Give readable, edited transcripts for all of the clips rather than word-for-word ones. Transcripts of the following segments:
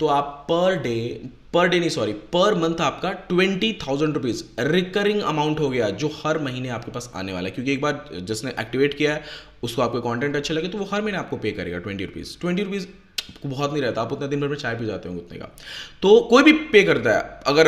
तो आप per day नहीं सॉरी पर मंथ आपका 20,000 रुपीज़ रिकरिंग अमाउंट हो गया जो हर महीने आपके पास आने वाला है, क्योंकि एक बार जिसने एक्टिवेट किया है उसको आपको कंटेंट अच्छा लगे तो वो हर महीने आपको पे करेगा 20 रुपीज़ को बहुत नहीं रहता, आप उतना दिन भर में चाय पी जाते होंगे उतने का, तो कोई भी पे करता है। अगर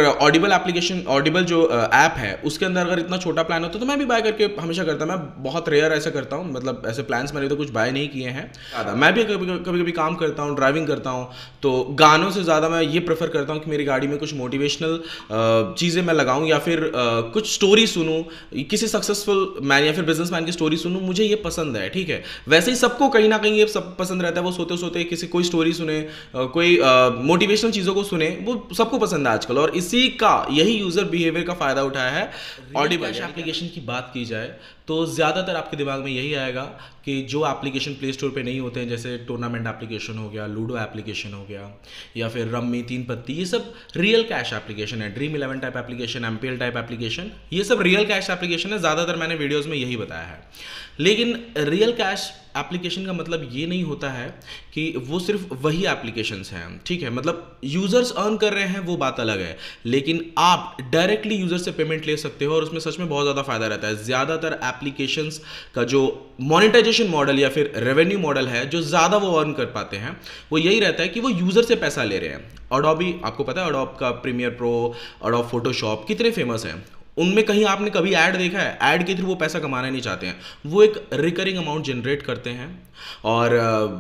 ऑडिबल जो ऐप है उसके अंदर अगर इतना छोटा प्लान होता है तो मैं भी बाय करके हमेशा करता हूँ। मैं बहुत रेयर ऐसा करता हूँ, मतलब ऐसे प्लान्स मैंने तो कुछ बाय नहीं किए हैं ज़्यादा। मैं भी कभी कभी काम करता हूँ, ड्राइविंग करता हूँ, तो गानों से ज़्यादा मैं ये प्रेफर करता हूँ कि मेरी गाड़ी में कुछ मोटिवेशनल चीज़ें मैं लगाऊँ या फिर कुछ स्टोरी सुनूँ, किसी सक्सेसफुल मैन या फिर बिजनेसमैन की स्टोरी सुनूँ, मुझे ये पसंद है। ठीक है, वैसे ही सबको कहीं ना कहीं ये सब पसंद रहता है, वो सोते सोते किसी कोई स्टोरी सुने, कोई मोटिवेशनल चीज़ों को सुने, वो सबको पसंद है आजकल, और इसी का यही यूज़र बिहेवियर का फ़ायदा उठाया है। ऑडिबल एप्लीकेशन की बात की जाए तो ज़्यादातर आपके दिमाग में यही आएगा कि जो एप्लीकेशन प्ले स्टोर पे नहीं होते हैं, जैसे टूर्नामेंट एप्लीकेशन हो गया, लूडो एप्लीकेशन हो गया, या फिर रम्मी, तीन पत्ती, ये सब रियल कैश एप्लीकेशन है। Dream 11 type application, MPL type application, ये सब रियल कैश एप्लीकेशन है। ज़्यादातर मैंने वीडियोज़ में यही बताया है। लेकिन रियल कैश एप्लीकेशन का मतलब ये नहीं होता है कि वो सिर्फ वही एप्लीकेशंस हैं। ठीक है, मतलब यूजर्स अर्न कर रहे हैं वो बात अलग है, लेकिन आप डायरेक्टली यूजर से पेमेंट ले सकते हो और उसमें सच में बहुत ज़्यादा फायदा रहता है। ज़्यादातर एप्लीकेशंस का जो मोनेटाइजेशन मॉडल या फिर रेवेन्यू मॉडल है, जो ज़्यादा वो अर्न कर पाते हैं, वो यही रहता है कि वो यूजर से पैसा ले रहे हैं। अडोबी, आपको पता है अडोब का प्रीमियर प्रो, अडोब फोटोशॉप कितने फेमस हैं, उनमें कहीं आपने कभी ऐड देखा है? ऐड के थ्रू वो पैसा कमाना नहीं चाहते हैं, वो एक रिकरिंग अमाउंट जनरेट करते हैं और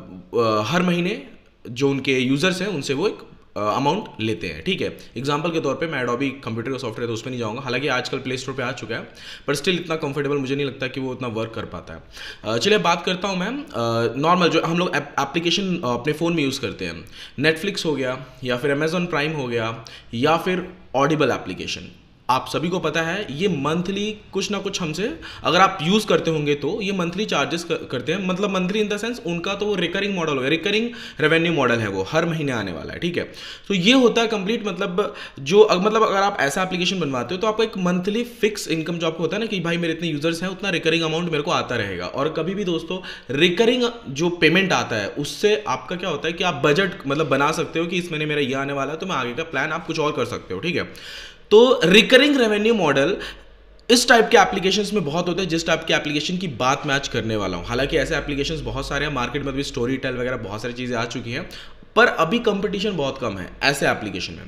हर महीने जो उनके यूजर्स हैं उनसे वो एक अमाउंट लेते हैं। ठीक है, एग्जांपल के तौर पे मैं एडोबी कंप्यूटर का सॉफ्टवेयर तो उस पर नहीं जाऊंगा, हालांकि आजकल प्ले स्टोर पे आ चुका है, पर स्टिल इतना कंफर्टेबल मुझे नहीं लगता कि वो उतना वर्क कर पाता है। चलिए बात करता हूँ मैं नॉर्मल जो हम लोग एप्लीकेशन अपने फ़ोन में यूज़ करते हैं। नेटफ्लिक्स हो गया, या फिर अमेजॉन प्राइम हो गया, या फिर ऑडिबल एप्लीकेशन। आप सभी को पता है ये मंथली कुछ ना कुछ हमसे, अगर आप यूज़ करते होंगे तो ये मंथली चार्जेस करते हैं, मतलब मंथली इन द सेंस उनका तो वो रिकरिंग मॉडल होगा, रिकरिंग रेवेन्यू मॉडल है, वो हर महीने आने वाला है। ठीक है, तो ये होता है कंप्लीट, मतलब जो मतलब अगर आप ऐसा एप्लीकेशन बनवाते हो तो आपको एक मंथली फिक्स इनकम जो आपको होता है ना कि भाई मेरे इतने यूजर्स हैं उतना रिकरिंग अमाउंट मेरे को आता रहेगा। और कभी भी दोस्तों रिकरिंग जो पेमेंट आता है उससे आपका क्या होता है कि आप बजट मतलब बना सकते हो कि इस महीने मेरा ये आने वाला है तो मैं आगे का प्लान आप कुछ और कर सकते हो। ठीक है, तो रिकरिंग रेवेन्यू मॉडल इस टाइप के एप्लीकेशंस में बहुत होते हैं, जिस टाइप के एप्लीकेशन की बात मैं आज करने वाला हूं। हालांकि ऐसे एप्लीकेशंस बहुत सारे हैं मार्केट में, भी स्टोरी टेल वगैरह बहुत सारी चीज़ें आ चुकी हैं, पर अभी कंपटीशन बहुत कम है ऐसे एप्लीकेशन में।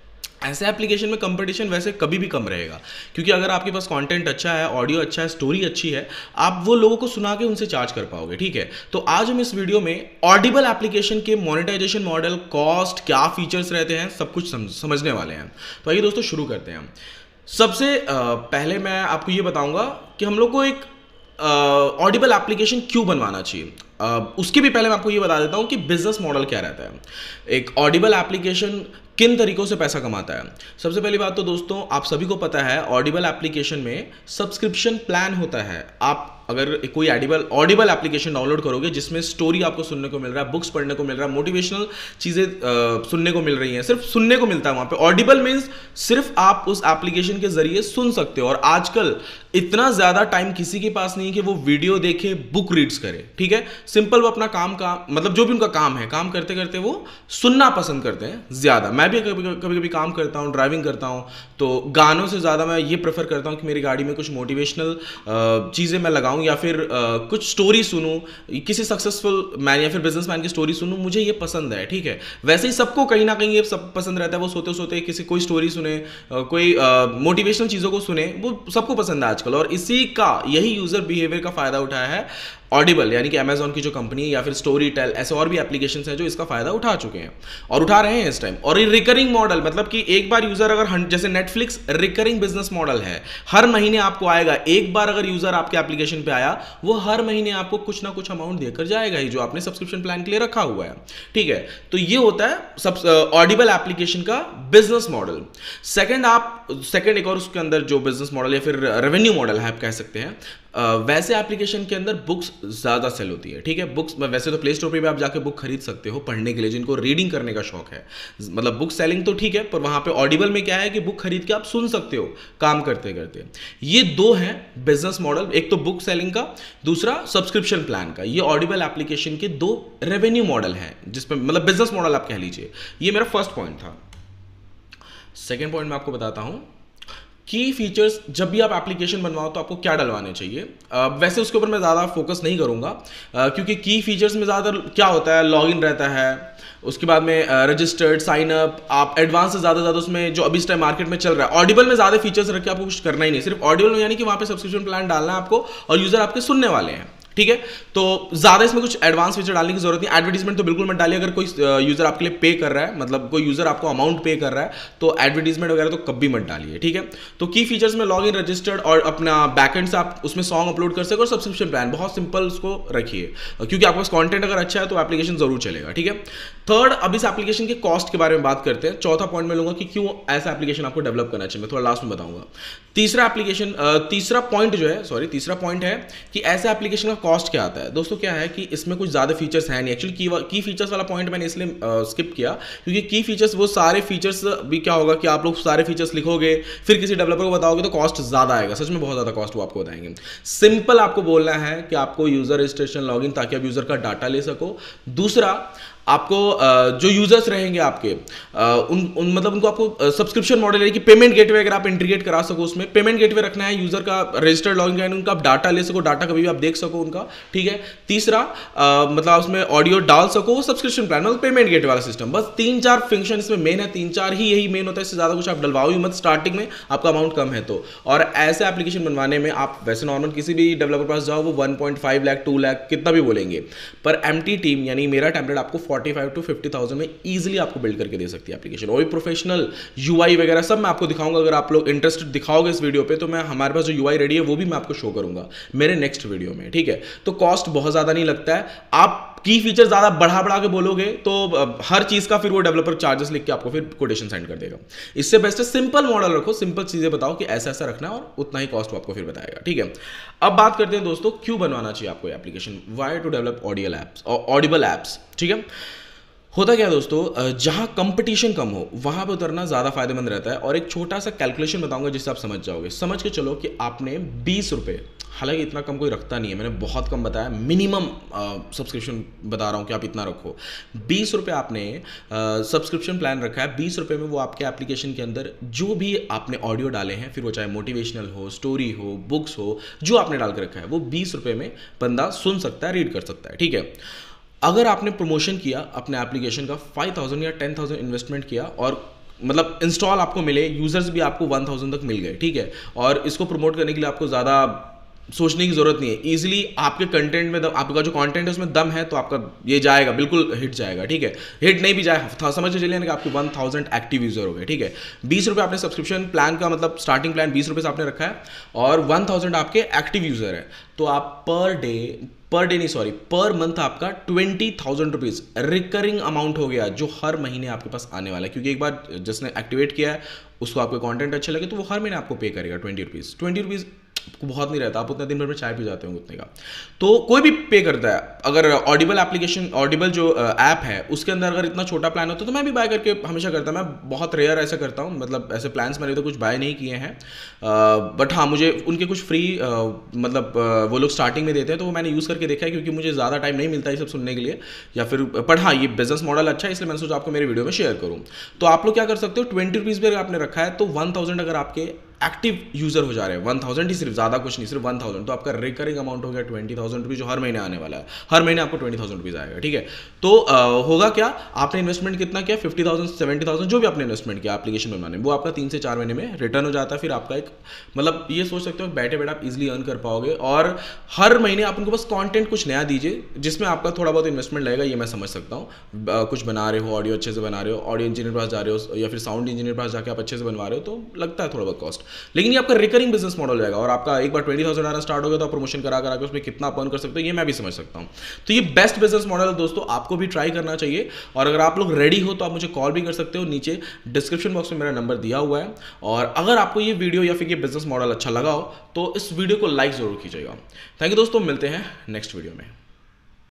ऐसे एप्लीकेशन में कंपटीशन वैसे कभी भी कम रहेगा, क्योंकि अगर आपके पास कंटेंट अच्छा है, ऑडियो अच्छा है, स्टोरी अच्छी है, आप वो लोगों को सुना के उनसे चार्ज कर पाओगे। ठीक है, तो आज हम इस वीडियो में ऑडिबल एप्लीकेशन के मोनेटाइजेशन मॉडल, कॉस्ट, क्या फीचर्स रहते हैं, सब कुछ समझने वाले हैं। तो आइए दोस्तों शुरू करते हैं। सबसे पहले मैं आपको ये बताऊंगा कि हम लोग को एक ऑडिबल एप्लीकेशन क्यों बनवाना चाहिए। उसके भी पहले मैं आपको ये बता देता हूँ कि बिजनेस मॉडल क्या रहता है। एक ऑडिबल एप्लीकेशन किन तरीकों से पैसा कमाता है। सबसे पहली बात तो दोस्तों आप सभी को पता है ऑडिबल एप्लीकेशन में सब्सक्रिप्शन प्लान होता है। आप अगर कोई ऑडिबल एप्लीकेशन डाउनलोड करोगे जिसमें स्टोरी आपको सुनने को मिल रहा है, बुक्स पढ़ने को मिल रहा है, मोटिवेशनल चीज़ें सुनने को मिल रही हैं, सिर्फ सुनने को मिलता है वहाँ पे। ऑडिबल मीन्स सिर्फ आप उस एप्लीकेशन के जरिए सुन सकते हो, और आजकल इतना ज़्यादा टाइम किसी के पास नहीं है कि वो वीडियो देखे, बुक रीड्स करे। ठीक है, सिंपल वो अपना काम मतलब जो भी उनका काम है, काम करते करते वो सुनना पसंद करते हैं ज़्यादा। मैं भी कभी कभी काम करता हूँ, ड्राइविंग करता हूँ, तो गानों से ज़्यादा मैं ये प्रेफर करता हूँ कि मेरी गाड़ी में कुछ मोटिवेशनल चीज़ें मैं लगाऊं या फिर कुछ स्टोरी सुनूं, किसी सक्सेसफुल मैन या फिर बिजनेसमैन की स्टोरी सुनूं, मुझे ये पसंद है। ठीक है, वैसे ही सबको कहीं ना कहीं ये सब पसंद रहता है, वो सोते सोते किसी कोई स्टोरी सुने, कोई मोटिवेशनल चीज़ों को सुने, वो सबको पसंद है आजकल, और इसी का यही यूज़र बिहेवियर का फ़ायदा उठाया है ऑडिबल, यानी कि अमेजॉन की जो कंपनी है, या फिर स्टोरी टेल, ऐसे और भी एप्लीकेशंस हैं जो इसका फायदा उठा चुके हैं और उठा रहे हैं इस टाइम। और ये रिकरिंग मॉडल, मतलब कि एक बार यूजर अगर, जैसे नेटफ्लिक्स रिकरिंग बिजनेस मॉडल है, हर महीने आपको आएगा। एक बार अगर यूजर आपके एप्लीकेशन पे आया, वो हर महीने आपको कुछ ना कुछ अमाउंट देकर जाएगा ही, जो आपने सब्सक्रिप्शन प्लान के लिए रखा हुआ है। ठीक है, तो ये होता है ऑडिबल एप्लीकेशन का बिजनेस मॉडल। सेकेंड एक और उसके अंदर जो बिजनेस मॉडल या फिर रेवेन्यू मॉडल है आप कह सकते हैं, वैसे एप्लीकेशन के अंदर बुक्स ज़्यादा सेल होती है, ठीक है। बुक्स वैसे तो प्ले स्टोर पे भी आप जाके बुक खरीद सकते हो पढ़ने के लिए, जिनको रीडिंग करने का शौक है। मतलब बुक सेलिंग तो ठीक है, पर वहाँ पे ऑडिबल में क्या है कि बुक खरीद के आप सुन सकते हो काम करते करते। ये दो हैं बिजनेस मॉडल, एक तो बुक सेलिंग का, दूसरा सब्सक्रिप्शन प्लान का। ये ऑडिबल एप्लीकेशन के दो रेवेन्यू मॉडल हैं, जिसपे मतलब बिजनेस मॉडल आप कह लीजिए। ये मेरा फर्स्ट पॉइंट था। सेकेंड पॉइंट मैं आपको बताता हूँ की फीचर्स। जब भी आप एप्लीकेशन बनवाओ तो आपको क्या डलवाने चाहिए। वैसे उसके ऊपर मैं ज़्यादा फोकस नहीं करूँगा, क्योंकि की फीचर्स में ज़्यादातर क्या होता है, लॉगिन रहता है, उसके बाद में रजिस्टर्ड साइन अप, आप एडवांस से ज़्यादा उसमें जो अभी इस टाइम मार्केट में चल रहा है। ऑडिबल में ज़्यादा फीचर्स रख के आपको कुछ करना ही नहीं, सिर्फ ऑडिबल में यानी कि वहाँ पे सब्सक्रिप्शन प्लान डालना है आपको और यूज़र आपके सुनने वाले हैं, ठीक है। तो ज़्यादा इसमें कुछ एडवांस फीचर डालने की जरूरत नहीं। एडवर्टीजमेंट तो बिल्कुल मत डालिए। अगर कोई यूज़र आपके लिए पे कर रहा है, मतलब कोई यूज़र आपको अमाउंट पे कर रहा है, तो एडवर्टीजमेंट वगैरह तो कभी मत डालिए, ठीक है। तो की फीचर्स में लॉगिन, रजिस्टर्ड और अपना बैकएंड से आप उसमें सॉन्ग अपलोड कर सको, और सब्सक्रिप्शन प्लान बहुत सिंपल उसको रखिए, क्योंकि आपका कंटेंट अगर अच्छा है तो एप्लीकेशन जरूर चलेगा, ठीक है। थर्ड, अब इस एप्लीकेशन के कॉस्ट के बारे में बात करते हैं। चौथा पॉइंट में लूंगा कि क्यों ऐसा एप्लीकेशन आपको डेवलप करना चाहिए, मैं थोड़ा लास्ट में बताऊंगा। तीसरा पॉइंट है कि ऐसे एप्लीकेशन का कॉस्ट क्या आता है। दोस्तों क्या है कि इसमें कुछ ज़्यादा फीचर्स हैं नहीं। एक्चुअली की फीचर्स वाला पॉइंट मैंने इसलिए स्किप किया, क्योंकि की फीचर्स वो सारे फीचर्स भी क्या होगा कि आप लोग सारे फीचर्स लिखोगे, फिर किसी डेवलपर को बताओगे तो कॉस्ट ज़्यादा आएगा, सच में बहुत ज़्यादा कॉस्ट वो आपको बताएंगे। सिंपल आपको बोलना है कि आपको यूज़र रजिस्ट्रेशन, लॉगिन, ताकि आप यूज़र का डाटा ले सको। दूसरा, आपको जो यूजर्स रहेंगे आपके मतलब उनको आपको सब्सक्रिप्शन मॉडल है कि पेमेंट गेटवे अगर आप इंटीग्रेट करा सको, उसमें पेमेंट गेटवे रखना है, यूजर का रजिस्टर्ड लॉगिन करना है, उनका आप डाटा ले सको, डाटा कभी भी आप देख सको उनका, ठीक है। तीसरा, मतलब उसमें ऑडियो डाल सको, सब्सक्रिप्शन प्लान मतलब पेमेंट गेटवे वाला सिस्टम। बस 3-4 फंक्शन इसमें मेन है, 3-4 ही यही मेन होता है, इससे ज़्यादा कुछ आप डलवाओ ही मत स्टार्टिंग में, आपका अमाउंट कम है तो। और ऐसे एप्लीकेशन बनवाने में आप वैसे नॉर्मल किसी भी डेवलपर पास जाओ, वो 1.5 लाख 2 लाख कितना भी बोलेंगे, पर एमटी टीम यानी मेरा टेम्पलेट आपको 45 to 50,000 में इजीली आपको बिल्ड करके दे सकती है एप्लीकेशन। और भी प्रोफेशनल यूआई वगैरह सब मैं आपको दिखाऊंगा। अगर आप लोग इंटरेस्टेड दिखाओगे इस वीडियो पे, तो मैं हमारे पास जो यूआई रेडी है वो भी मैं आपको शो करूंगा मेरे नेक्स्ट वीडियो में, ठीक है। तो कॉस्ट बहुत ज़्यादा नहीं लगता है। आप की फीचर ज़्यादा बढ़ा के बोलोगे तो हर चीज़ का फिर वो डेवलपर चार्जेस लिख के आपको फिर कोटेशन सेंड कर देगा। इससे बेस्ट है सिंपल मॉडल रखो, सिंपल चीज़ें बताओ कि ऐसा ऐसा रखना है, और उतना ही कॉस्ट वो आपको फिर बताएगा, ठीक है। अब बात करते हैं दोस्तों, क्यों बनवाना चाहिए आपको application, why to develop Audible apps, ठीक है। होता क्या है दोस्तों, जहाँ कंपटीशन कम हो वहाँ पे उतरना ज़्यादा फायदेमंद रहता है। और एक छोटा सा कैलकुलेशन बताऊंगा जिससे आप समझ जाओगे। समझ के चलो कि आपने 20 रुपये, हालांकि इतना कम कोई रखता नहीं है, मैंने बहुत कम बताया, मिनिमम सब्सक्रिप्शन बता रहा हूँ कि आप इतना रखो। 20 रुपये आपने सब्सक्रिप्शन प्लान रखा है। 20 रुपये में वो आपके एप्लीकेशन के अंदर जो भी आपने ऑडियो डाले हैं, फिर वो चाहे मोटिवेशनल हो, स्टोरी हो, बुक्स हो, जो आपने डाल के रखा है, वो 20 रुपये में बंदा सुन सकता है, रीड कर सकता है, ठीक है। अगर आपने प्रमोशन किया अपने एप्लीकेशन का, 5,000 या 10,000 इन्वेस्टमेंट किया, और मतलब इंस्टॉल आपको मिले, यूजर्स भी आपको 1,000 तक मिल गए, ठीक है। और इसको प्रमोट करने के लिए आपको ज़्यादा सोचने की जरूरत नहीं है। इजीली आपके कंटेंट में आपका जो कंटेंट है उसमें दम है तो आपका ये जाएगा, बिल्कुल हिट जाएगा, ठीक है। हिट नहीं भी जाए, समझ के चलिए कि आपके 1,000 एक्टिव यूजर हो गए, ठीक है। 20 रुपये आपने सब्सक्रिप्शन प्लान का, मतलब स्टार्टिंग प्लान 20 रुपये से आपने रखा है, और 1,000 आपके एक्टिव यूजर है, तो आप पर मंथ आपका 20,000 रुपीज़ रिकरिंग अमाउंट हो गया, जो हर महीने आपके पास आने वाला है। क्योंकि एक बार जिसने एक्टिवेट किया है उसको आपको कंटेंट अच्छा लगे तो वो हर महीने आपको पे करेगा 20 रुपीज़। 20 रुपीज़ बहुत नहीं रहता, आप उतने दिन भर में चाय पी जाते हो उतने का, तो कोई भी पे करता है। अगर ऑडिबल जो ऐप है उसके अंदर अगर इतना छोटा प्लान होता है तो मैं भी बाय करके हमेशा करता हूँ। मैं बहुत रेयर ऐसा करता हूँ, मतलब ऐसे प्लान्स मैंने तो कुछ बाय नहीं किए हैं, बट हाँ मुझे उनके कुछ फ्री मतलब वो लोग स्टार्टिंग में देते हैं, तो वो मैंने यूज़ करके देखा है, क्योंकि मुझे ज़्यादा टाइम नहीं मिलता ये सब सुनने के लिए, या फिर पर हाँ ये बिजनेस मॉडल अच्छा है, इसलिए मैंने सोचा आपको मेरे वीडियो में शेयर करूँ। तो आप लोग क्या कर सकते हो, 20 रुपीज़ भी अगर आपने रखा है तो 1,000 अगर आपके एक्टिव यूजर हो जा रहे हैं, 1,000 ही सिर्फ, ज़्यादा कुछ नहीं, सिर्फ 1,000, तो आपका रिकरिंग अमाउंट हो गया 20,000 रुपीज़, जो हर महीने आने वाला है। हर महीने आपको 20,000 रुपीज़ आएगा, ठीक है। तो होगा क्या, आपने इन्वेस्टमेंट कितना किया, 50,000 70,000 जो भी आपने इन्वेस्टमेंट किया एप्लीकेशन बनवाने में, वो आपका 3 से 4 महीने में रिटर्न हो जाता है। फिर आपका एक मतलब ये सोच सकते हो बैठे बैठे आप इजीली अर्न कर पाओगे, और हर महीने आप उनको बस कंटेंट कुछ नया दीजिए जिसमें आपका थोड़ा बहुत इन्वेस्टमेंट लगेगा, ये मैं समझ सकता हूँ। कुछ बना रहे हो, ऑडियो अच्छे से बना रहे हो, ऑडियो इंजीनियर पास जा रहे हो, या फिर साउंड इंजीनियर पास जाके आप अच्छे से बनवा रहे हो, तो लगता है थोड़ा बहुत कॉस्ट। लेकिन ये आपका रिकरिंग बिजनेस मॉडल हो जाएगा और आपका एक बार 20,000 आना स्टार्ट हो गया तो आप प्रमोशन करा के उसमें कितना अर्न कर सकते हो ये मैं भी समझ सकता हूँ। तो ये बेस्ट बिजनेस मॉडल है दोस्तों, आपको भी ट्राई करना चाहिए। और अगर आप लोग रेडी हो तो आप मुझे कॉल भी कर सकते हो, नीचे डिस्क्रिप्शन बॉक्स में मेरा नंबर दिया हुआ है। और अगर आपको ये वीडियो या फिर ये बिजनेस मॉडल अच्छा लगा हो तो इस वीडियो को लाइक जरूर कीजिएगा। थैंक यू दोस्तों, मिलते हैं नेक्स्ट वीडियो में।